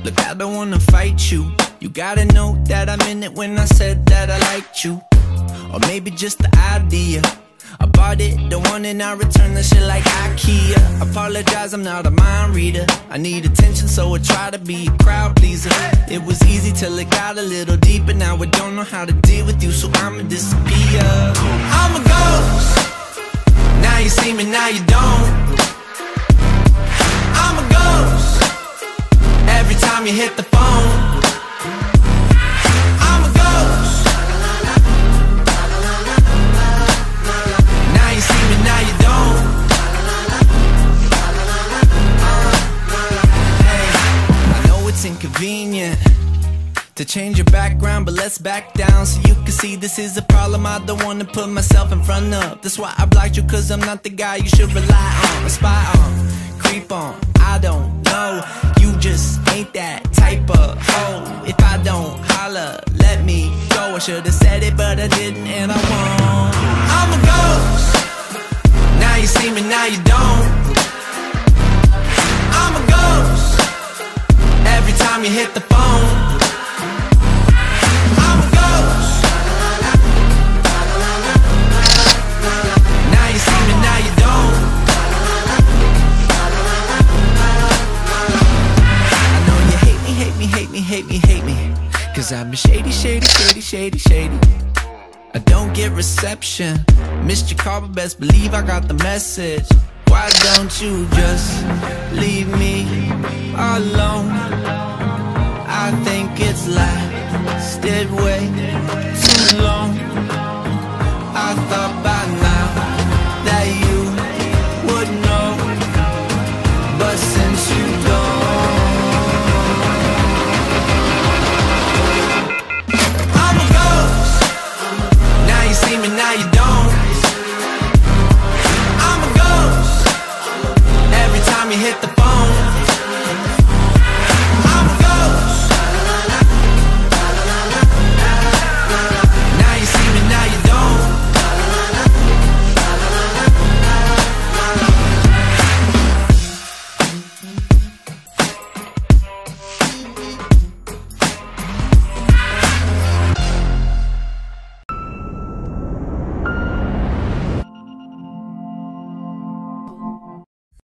Look, I don't wanna fight you. You gotta know that I meant it when I said that I liked you. Or maybe just the idea. I bought it, don't want it, now return the shit like IKEA. Apologize, I'm not a mind reader. I need attention, so I try to be a crowd pleaser. It was easy till it got a little deeper. Now I don't know how to deal with you, so I'ma disappear. I'm a ghost. Now you see me, now you don't. I'm a ghost. Every time you hit the phone. I'm a ghost. Now you see me, now you don't. Hey, I know it's inconvenient to change your background, but let's back down so you can see this is a problem I don't wanna put myself in front of. That's why I blocked you, cause I'm not the guy you should rely on, spy on, creep on. I don't know, you just ain't that type of hoe. If I don't holler, let me go. I should've said it, but I didn't, and I won't. I'm a ghost. Now you see me, now you don't. I'm a ghost. Every time you hit the phone. I'm a ghost. Now you see me, now you don't. I know you hate me, hate me, hate me, hate me, hate me, cause I've been shady, shady, shady, shady, shady. I don't get reception. Missed your call, but best believe I got the message. Why don't you just leave me alone? I think it's lasted way too long. I thought by now